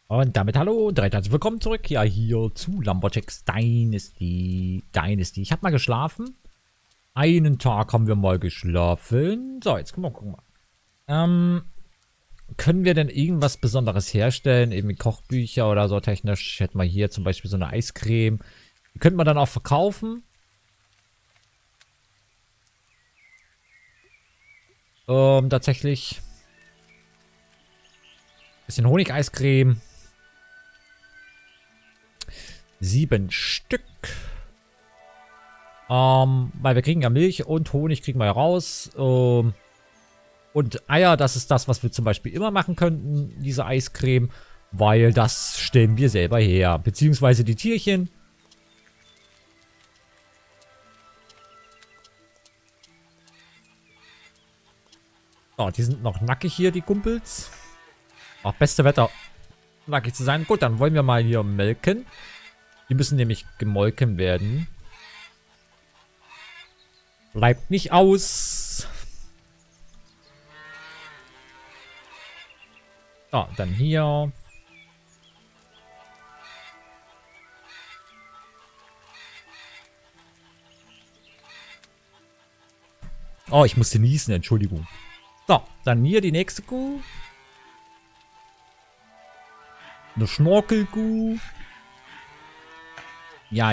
Und damit hallo und recht herzlich willkommen zurück. Ja, hier zu Lumberjacks Dynasty. Ich habe mal geschlafen. Einen Tag haben wir mal geschlafen. So, jetzt können wir gucken mal. Können wir denn irgendwas Besonderes herstellen? Eben Kochbücher oder so technisch. Hätten wir hier zum Beispiel so eine Eiscreme. Die könnte man dann auch verkaufen. Tatsächlich. Bisschen Honig-Eiscreme. 7 Stück. Weil wir kriegen ja Milch und Honig kriegen wir ja raus. Und Eier, das ist das, was wir zum Beispiel immer machen könnten, diese Eiscreme. Weil das stellen wir selber her. Beziehungsweise die Tierchen. Oh, die sind noch nackig hier, die Kumpels. Ach, beste Wetter, nackig zu sein. Gut, dann wollen wir mal hier melken. Die müssen nämlich gemolken werden. Bleibt nicht aus. So, dann hier. Oh, ich musste niesen, Entschuldigung. So, dann hier die nächste Kuh. Eine Schnorkelkuh. Ja.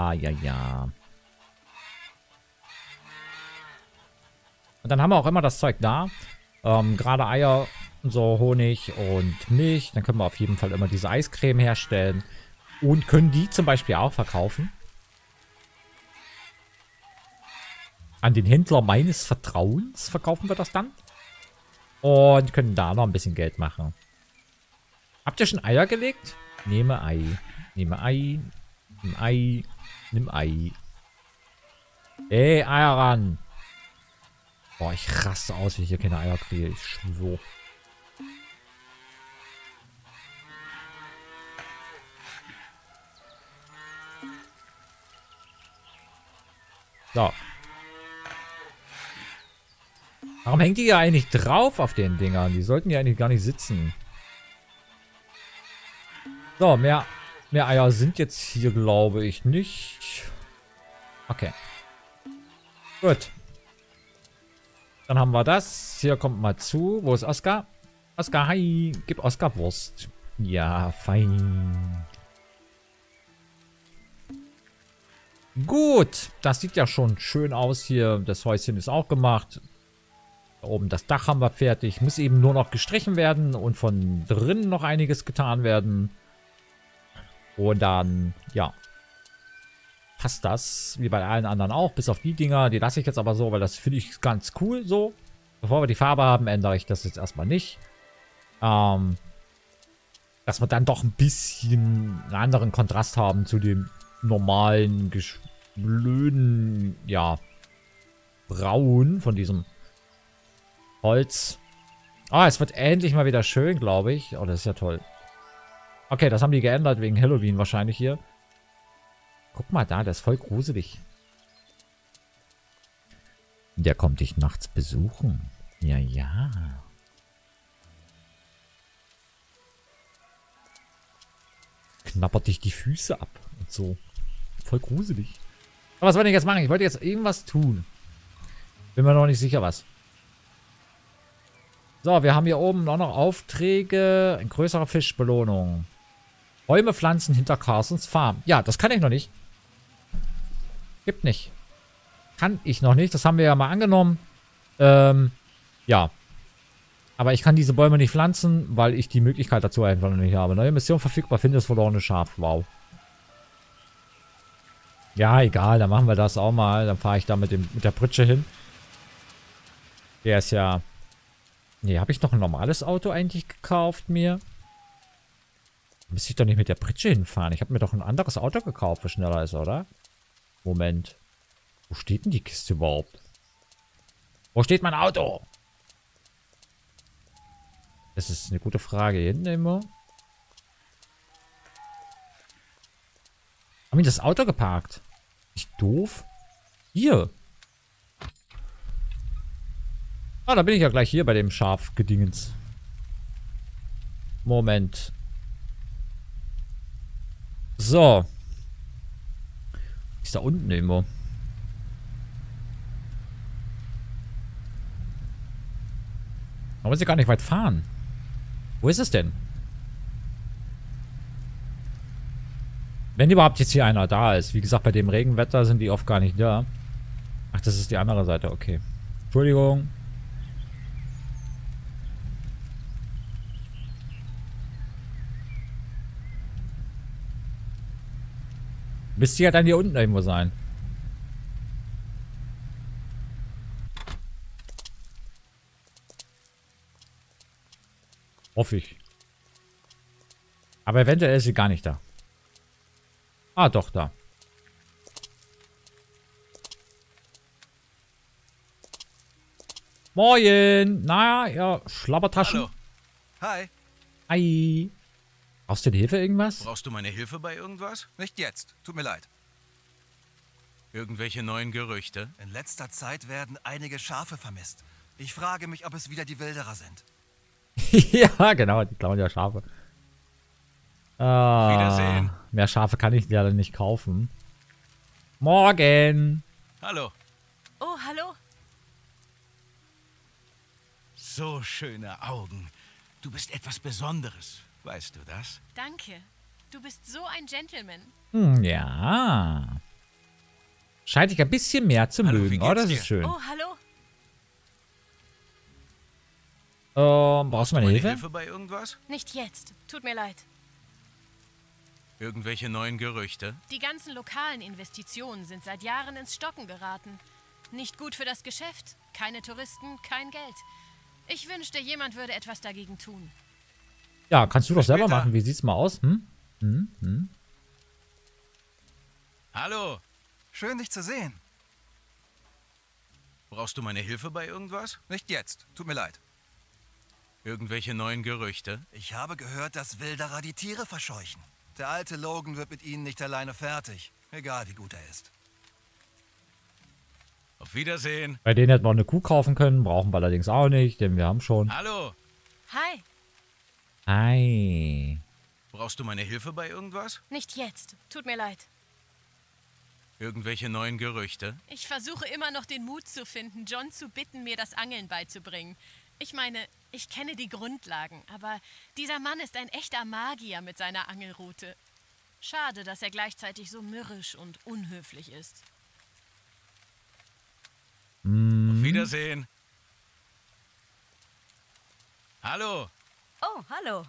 Und dann haben wir auch immer das Zeug da. Gerade Eier, so Honig und Milch. Dann können wir auf jeden Fall immer diese Eiscreme herstellen. Und können die zum Beispiel auch verkaufen. An den Händler meines Vertrauens verkaufen wir das dann. Und können da noch ein bisschen Geld machen. Habt ihr schon Eier gelegt? Nehme Ei. Nehme Ei. Nimm Ei. Nimm Ei. Ey, Eier ran. Boah, ich raste aus, wenn ich hier keine Eier kriege. Ich schwöre. So. Warum hängt die ja eigentlich drauf auf den Dingern? Die sollten ja eigentlich gar nicht sitzen. So, mehr Eier sind jetzt hier, glaube ich, nicht. Okay. Gut. Dann haben wir das. Hier kommt mal zu. Wo ist Oskar? Oskar, hi. Gib Oskar Wurst. Ja, fein. Gut. Das sieht ja schon schön aus hier. Das Häuschen ist auch gemacht. Da oben das Dach haben wir fertig. Muss eben nur noch gestrichen werden und von drinnen noch einiges getan werden. Und dann, ja, passt das, wie bei allen anderen auch, bis auf die Dinger. Die lasse ich jetzt aber so, weil das finde ich ganz cool so. Bevor wir die Farbe haben, ändere ich das jetzt erstmal nicht. Dass wir dann doch ein bisschen einen anderen Kontrast haben zu dem normalen, blöden, ja, Braun von diesem Holz. Ah, es wird endlich mal wieder schön, glaube ich. Oh, das ist ja toll. Okay, das haben die geändert wegen Halloween wahrscheinlich hier. Guck mal da, der ist voll gruselig. Der kommt dich nachts besuchen. Ja. Knabbert dich die Füße ab und so. Voll gruselig. Aber was wollte ich jetzt machen? Ich wollte jetzt irgendwas tun. Bin mir noch nicht sicher, was. So, wir haben hier oben auch noch Aufträge. Ein größerer Fischbelohnung. Bäume pflanzen hinter Carsons Farm. Ja, das kann ich noch nicht. Gibt nicht. Kann ich noch nicht. Das haben wir ja mal angenommen. Ja. Aber ich kann diese Bäume nicht pflanzen, weil ich die Möglichkeit dazu einfach noch nicht habe. Neue Mission verfügbar. Finde das verlorene Schaf. Wow. Ja, egal. Dann machen wir das auch mal. Dann fahre ich da mit der Pritsche hin. Der ist ja... Nee, habe ich noch ein normales Auto eigentlich gekauft mir? Müsste ich doch nicht mit der Pritsche hinfahren. Ich habe mir doch ein anderes Auto gekauft, was schneller ist, oder? Moment. Wo steht denn die Kiste überhaupt? Wo steht mein Auto? Das ist eine gute Frage. Hier hinten immer. Haben die das Auto geparkt? Nicht doof? Hier. Ah, da bin ich ja gleich hier bei dem Schafgedingens. Moment. So. Ist da unten irgendwo. Aber sie gar nicht weit fahren. Wo ist es denn? Wenn überhaupt jetzt hier einer da ist. Wie gesagt, bei dem Regenwetter sind die oft gar nicht da. Ach, das ist die andere Seite. Okay. Entschuldigung. Müsste ja dann hier unten irgendwo sein. Hoffe ich. Aber eventuell ist sie gar nicht da. Ah, doch, da. Moin! Na, ja, Schlabbertaschen. Hallo. Hi. Hi. Brauchst du denn Hilfe irgendwas? Brauchst du meine Hilfe bei irgendwas? Nicht jetzt. Tut mir leid. Irgendwelche neuen Gerüchte? In letzter Zeit werden einige Schafe vermisst. Ich frage mich, ob es wieder die Wilderer sind. Ja, genau, die klauen ja Schafe. Wiedersehen. Mehr Schafe kann ich leider nicht kaufen. Morgen. Hallo. Oh, hallo. So schöne Augen. Du bist etwas Besonderes. Weißt du das? Danke. Du bist so ein Gentleman. Ja. Scheint dich ein bisschen mehr zu Hallo, wie mögen. geht's Oh, das dir? ist schön. Oh, hallo. Brauchst du meine Hilfe? Hilfe bei irgendwas? Nicht jetzt. Tut mir leid. Irgendwelche neuen Gerüchte? Die ganzen lokalen Investitionen sind seit Jahren ins Stocken geraten. Nicht gut für das Geschäft. Keine Touristen, kein Geld. Ich wünschte, jemand würde etwas dagegen tun. Ja, kannst du doch selber später. machen. Wie sieht's mal aus? Hallo. Schön, dich zu sehen. Brauchst du meine Hilfe bei irgendwas? Nicht jetzt. Tut mir leid. Irgendwelche neuen Gerüchte? Ich habe gehört, dass Wilderer die Tiere verscheuchen. Der alte Logan wird mit ihnen nicht alleine fertig. Egal, wie gut er ist. Auf Wiedersehen. Bei denen hätten wir auch eine Kuh kaufen können. Brauchen wir allerdings auch nicht, denn wir haben schon. Hallo. Hi. Hi. Brauchst du meine Hilfe bei irgendwas? Nicht jetzt. Tut mir leid. Irgendwelche neuen Gerüchte? Ich versuche immer noch den Mut zu finden, John zu bitten, mir das Angeln beizubringen. Ich meine, ich kenne die Grundlagen, aber dieser Mann ist ein echter Magier mit seiner Angelrute. Schade, dass er gleichzeitig so mürrisch und unhöflich ist. Auf Wiedersehen. Hallo. Oh, hallo.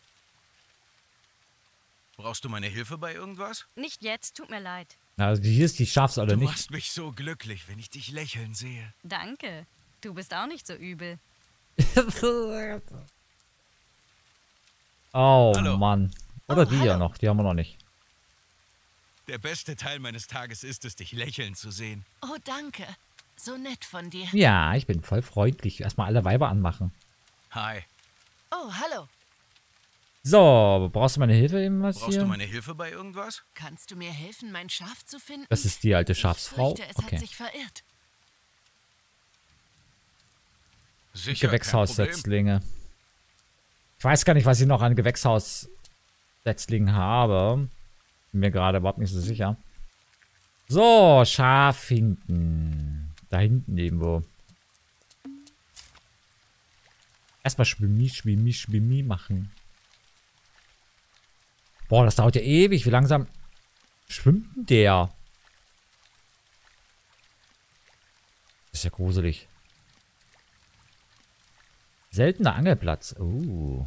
Brauchst du meine Hilfe bei irgendwas? Nicht jetzt, tut mir leid. Also hier ist die Schafsalle Du nicht. machst mich so glücklich, wenn ich dich lächeln sehe. Danke. Du bist auch nicht so übel. Oh Hallo. Mann. Oder Oh, die ja hallo. noch. Die haben wir noch nicht. Der beste Teil meines Tages ist es, dich lächeln zu sehen. Oh, danke. So nett von dir. Ja, ich bin voll freundlich. Erstmal alle Weiber anmachen. Hi. Oh, hallo. So, brauchst du meine Hilfe eben was Brauchst hier? du meine Hilfe bei irgendwas? Kannst du mir helfen, mein Schaf zu finden? Das ist die alte Ich Schafsfrau. fürchte, es Okay. hat sich verirrt. Sicher, kein Problem. Gewächshaussetzlinge. Ich weiß gar nicht, was ich noch an Gewächshaussetzlingen habe. Bin mir gerade überhaupt nicht so sicher. So, Schaf finden. Da hinten irgendwo. Erstmal Schwimmi machen. Boah, das dauert ja ewig. Wie langsam schwimmt denn der? Das ist ja gruselig. Seltener Angelplatz. Oh.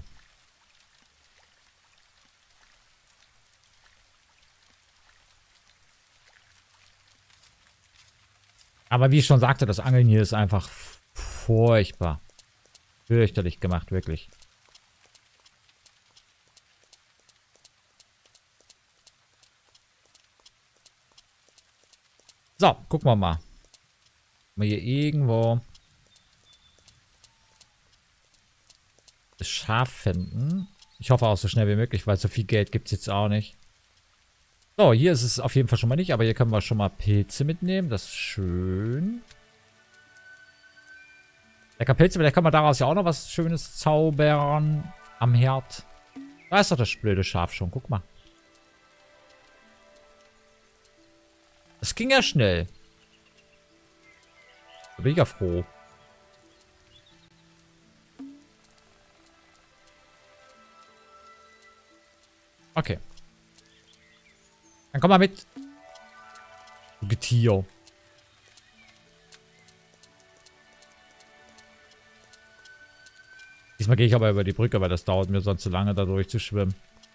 Aber wie ich schon sagte, das Angeln hier ist einfach furchtbar. Fürchterlich gemacht, wirklich. So, gucken wir mal. Mal hier irgendwo das Schaf finden. Ich hoffe auch so schnell wie möglich, weil so viel Geld gibt es jetzt auch nicht. So, hier ist es auf jeden Fall schon mal nicht, aber hier können wir schon mal Pilze mitnehmen. Das ist schön. Lecker Pilze, vielleicht kann man daraus ja auch noch was Schönes zaubern am Herd. Da ist doch das blöde Schaf schon, guck mal. ging ja schnell. Da bin ich ja froh. Okay. Dann komm mal mit. Du Getier. Diesmal gehe ich aber über die Brücke, weil das dauert mir sonst zu lange, da durchzuschwimmen.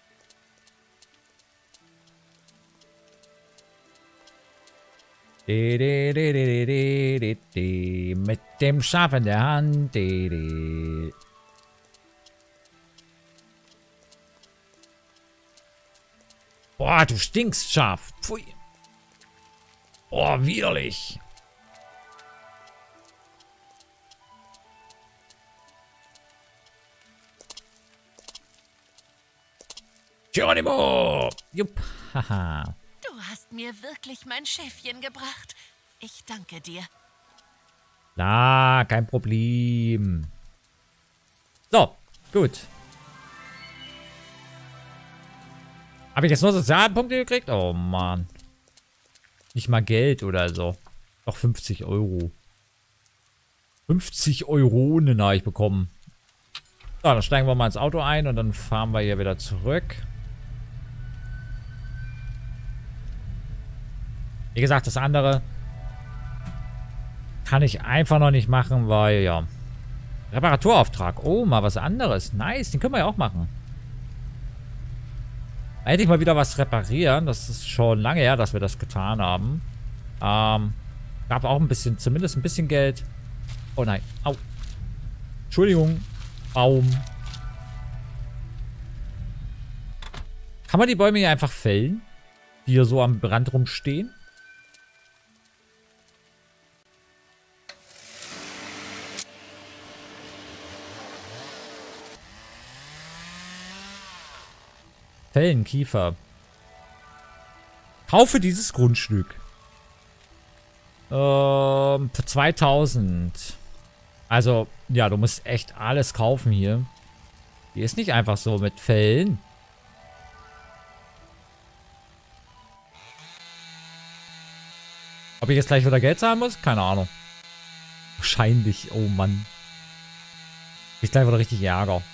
Mit dem Schaf in der Hand. Boah, du stinkst, Schaf. Pfui. Oh, widerlich. Geronimo! Jupp, haha. Du hast mir wirklich mein Schäfchen gebracht. Ich danke dir. Na, kein Problem. So, gut. Habe ich jetzt nur Sozialpunkte gekriegt? Oh, Mann. Nicht mal Geld oder so. Doch 50 Euro. 50 Euronen habe ich bekommen. So, dann steigen wir mal ins Auto ein und dann fahren wir hier wieder zurück. Wie gesagt, das andere kann ich einfach noch nicht machen, weil, ja. Reparaturauftrag. Oh, mal was anderes. Nice, den können wir ja auch machen. Endlich mal wieder was reparieren. Das ist schon lange her, dass wir das getan haben. Gab auch ein bisschen, zumindest ein bisschen Geld. Oh nein. Au. Entschuldigung. Baum. Kann man die Bäume hier einfach fällen? Die hier so am Rand rumstehen? Fällen, Kiefer. Kaufe dieses Grundstück. Für 2000. Also, ja, du musst echt alles kaufen hier. Die ist nicht einfach so mit Fällen. Ob ich jetzt gleich wieder Geld zahlen muss? Keine Ahnung. Wahrscheinlich. Oh Mann. Ich gleich wieder richtig Ärger.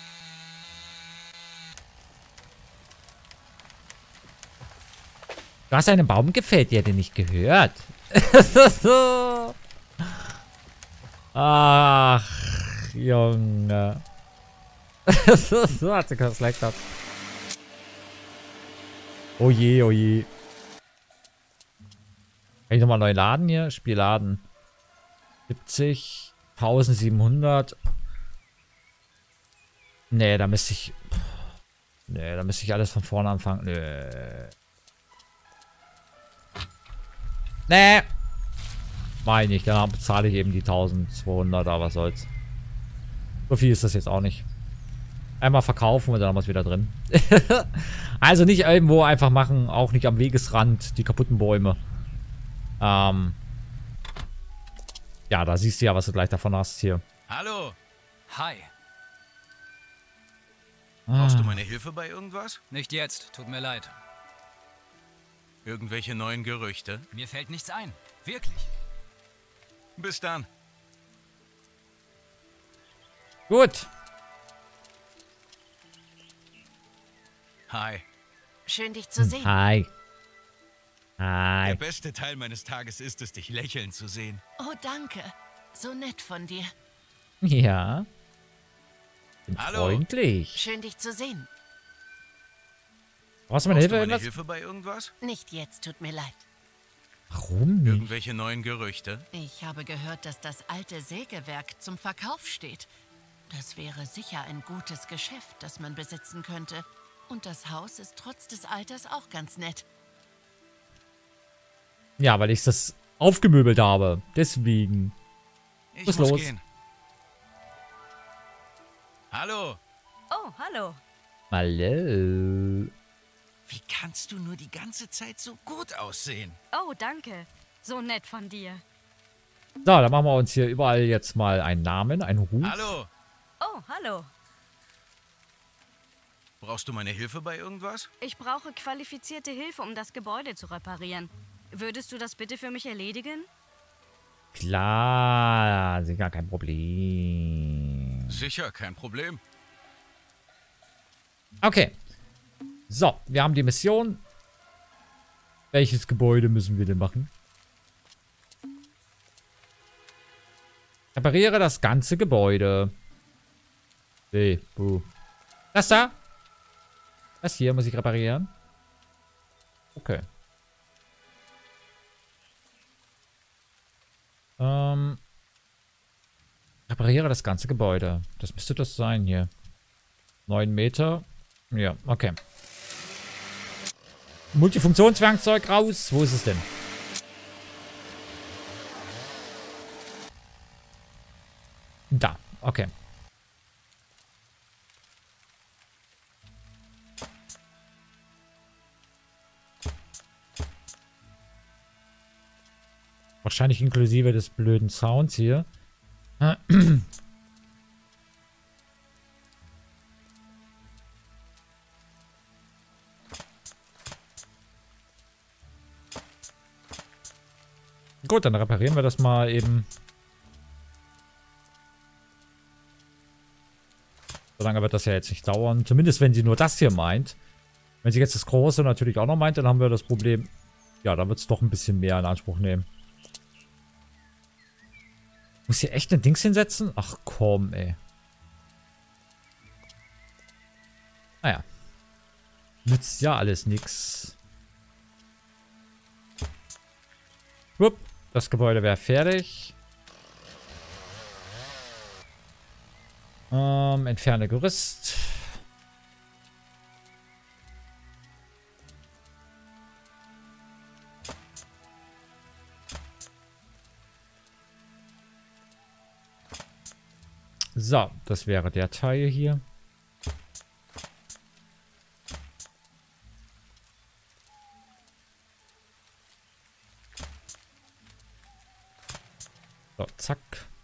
Du hast einen Baum gefällt, der dir nicht gehört. Ach, Junge. So hat sie das leicht gehabt. Oh je, oh je. Kann ich nochmal neu laden hier? Spielladen. 70. 1700. Nee, da müsste ich... Nee, da müsste ich alles von vorne anfangen. Nee. Nee. Mach ich nicht. Dann bezahle ich eben die 1200, aber was soll's. So viel ist das jetzt auch nicht. Einmal verkaufen und dann haben wir es wieder drin. Also nicht irgendwo einfach machen, auch nicht am Wegesrand, die kaputten Bäume. Ja, da siehst du ja, was du gleich davon hast hier. Hallo, Hi. brauchst du meine Hilfe bei irgendwas? Nicht jetzt, tut mir leid. Irgendwelche neuen Gerüchte? Mir fällt nichts ein. Wirklich. Bis dann. Gut. Hi. Schön, dich zu sehen. Hi. Der Hi. beste Teil meines Tages ist es, dich lächeln zu sehen. Oh, danke. So nett von dir. Ja. Bin Hallo. freundlich. Schön, dich zu sehen. Brauchst du meine Brauchst Hilfe? du meine Irgendwas? Hilfe bei irgendwas? Nicht jetzt, tut mir leid. Warum nicht? Irgendwelche neuen Gerüchte? Ich habe gehört, dass das alte Sägewerk zum Verkauf steht. Das wäre sicher ein gutes Geschäft, das man besitzen könnte. Und das Haus ist trotz des Alters auch ganz nett. Ja, weil ich das aufgemöbelt habe. Deswegen. Ich Was muss los? gehen. Hallo. Oh, hallo. Hallo. Wie kannst du nur die ganze Zeit so gut aussehen? Oh, danke. So nett von dir. So, dann machen wir uns hier überall jetzt mal einen Namen, einen Ruf. Hallo. Oh, hallo. Brauchst du meine Hilfe bei irgendwas? Ich brauche qualifizierte Hilfe, um das Gebäude zu reparieren. Würdest du das bitte für mich erledigen? Klar, sicher kein Problem. Sicher, kein Problem. Okay. So, wir haben die Mission. Welches Gebäude müssen wir denn machen? Repariere das ganze Gebäude. Nee, buh. Das da? Das hier muss ich reparieren. Okay. Repariere das ganze Gebäude. Das müsste das sein hier. 9 Meter. Ja, okay. Multifunktionswerkzeug raus. Wo ist es denn? Da, okay. Wahrscheinlich inklusive des blöden Sounds hier. Gut, dann reparieren wir das mal eben. So lange wird das ja jetzt nicht dauern. Zumindest, wenn sie nur das hier meint. Wenn sie jetzt das Große natürlich auch noch meint, dann haben wir das Problem. Ja, dann wird es doch ein bisschen mehr in Anspruch nehmen. Muss hier echt ein Dings hinsetzen? Ach komm, ey. Naja. Nützt ja alles nix. Wupp. Das Gebäude wäre fertig. Entferne Gerüst. So, das wäre der Teil hier. So, zack.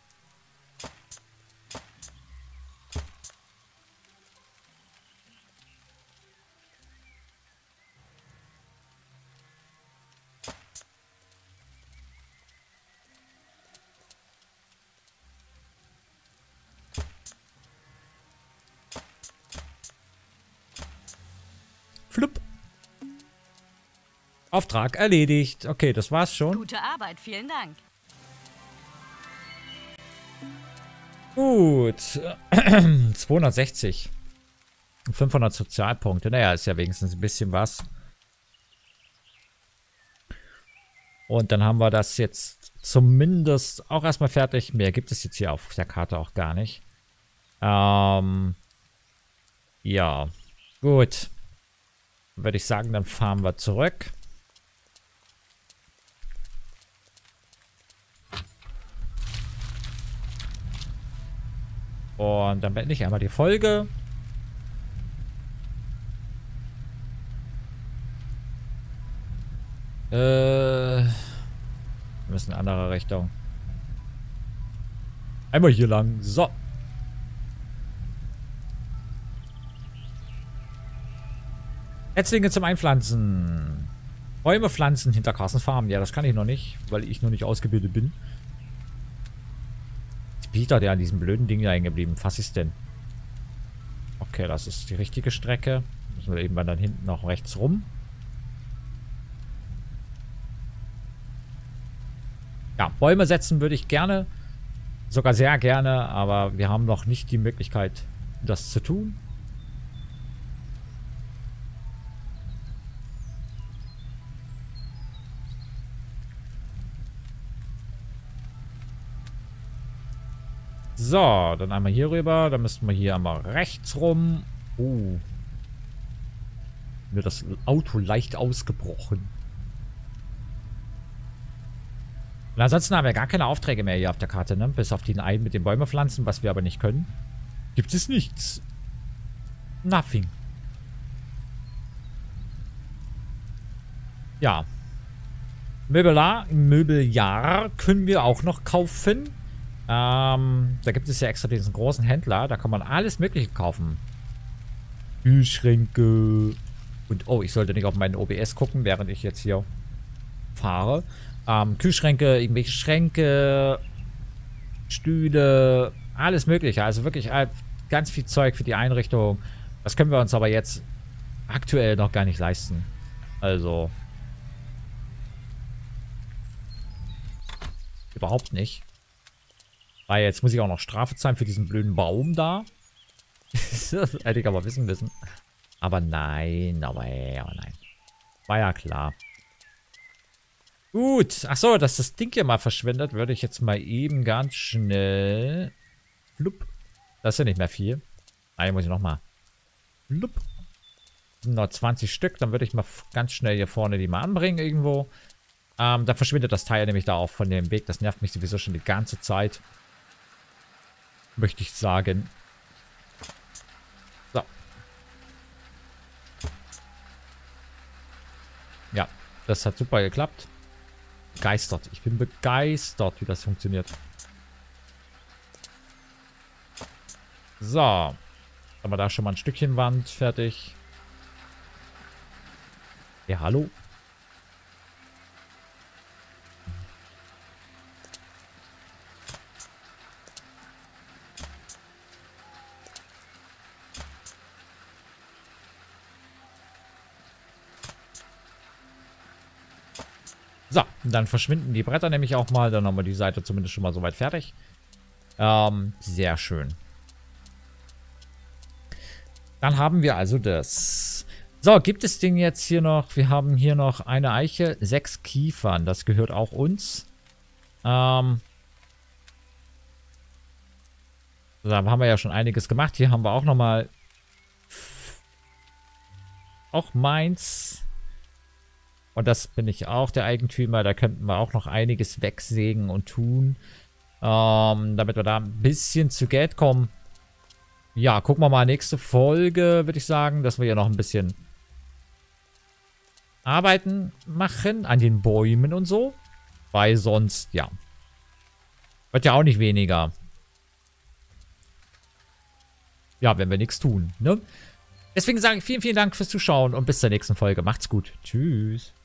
Flupp. Auftrag erledigt. Okay, das war's schon. Gute Arbeit, vielen Dank. Gut. 260. 500 Sozialpunkte. Naja, ist ja wenigstens ein bisschen was. Und dann haben wir das jetzt zumindest auch erstmal fertig. Mehr gibt es jetzt hier auf der Karte auch gar nicht. Ja. Gut. Würde ich sagen, dann fahren wir zurück. Und dann beende ich einmal die Folge. Wir müssen in eine andere Richtung. Einmal hier lang. So. Setzlinge zum Einpflanzen. Bäume pflanzen hinter Carstens Farm. Ja, das kann ich noch nicht, weil ich noch nicht ausgebildet bin. Ist Peter, der an diesem blöden Ding da hängen geblieben. Was ist denn? Okay, das ist die richtige Strecke. Müssen wir eben dann hinten noch rechts rum. Ja, Bäume setzen würde ich gerne. Sogar sehr gerne, aber wir haben noch nicht die Möglichkeit, das zu tun. So, dann einmal hier rüber. Dann müssten wir hier einmal rechts rum. Mir das Auto leicht ausgebrochen. Und ansonsten haben wir gar keine Aufträge mehr hier auf der Karte, ne? Bis auf den einen mit den Bäume pflanzen, was wir aber nicht können. Gibt es nichts. Nothing. Ja. Möbeljahr können wir auch noch kaufen. Da gibt es ja extra diesen großen Händler. Da kann man alles Mögliche kaufen. Kühlschränke. Und oh, ich sollte nicht auf meinen OBS gucken, während ich jetzt hier fahre. Kühlschränke, irgendwelche Schränke, Stühle, alles mögliche. Also wirklich ganz viel Zeug für die Einrichtung. Das können wir uns aber jetzt aktuell noch gar nicht leisten. Also überhaupt nicht. Weil jetzt muss ich auch noch Strafe zahlen für diesen blöden Baum da. Das hätte ich aber wissen müssen. Aber nein, aber nein. War ja klar. Gut. Achso, dass das Ding hier mal verschwindet, würde ich jetzt mal eben ganz schnell... Flupp. Das ist ja nicht mehr viel. Nein, muss ich nochmal. Flupp. Noch 20 Stück. Dann würde ich mal ganz schnell hier vorne die mal anbringen irgendwo. Da verschwindet das Teil nämlich da auch von dem Weg. Das nervt mich sowieso schon die ganze Zeit. Möchte ich sagen. So. Ja, das hat super geklappt. Begeistert. Ich bin begeistert, wie das funktioniert. So. Haben wir da schon mal ein Stückchen Wand fertig. Ja, hallo? So, dann verschwinden die Bretter nämlich auch mal. Dann haben wir die Seite zumindest schon mal soweit fertig. Sehr schön. Dann haben wir also das. So, gibt es den jetzt hier noch? Wir haben hier noch eine Eiche, 6 Kiefern. Das gehört auch uns. Da haben wir ja schon einiges gemacht. Hier haben wir auch nochmal... Auch meins. Und das bin ich auch der Eigentümer. Da könnten wir auch noch einiges wegsägen und tun. Damit wir da ein bisschen zu Geld kommen. Ja, gucken wir mal nächste Folge, würde ich sagen, dass wir hier noch ein bisschen Arbeiten machen an den Bäumen und so. Weil sonst, ja, wird ja auch nicht weniger. Ja, wenn wir nichts tun, ne? Deswegen sage ich vielen, vielen Dank fürs Zuschauen und bis zur nächsten Folge. Macht's gut. Tschüss.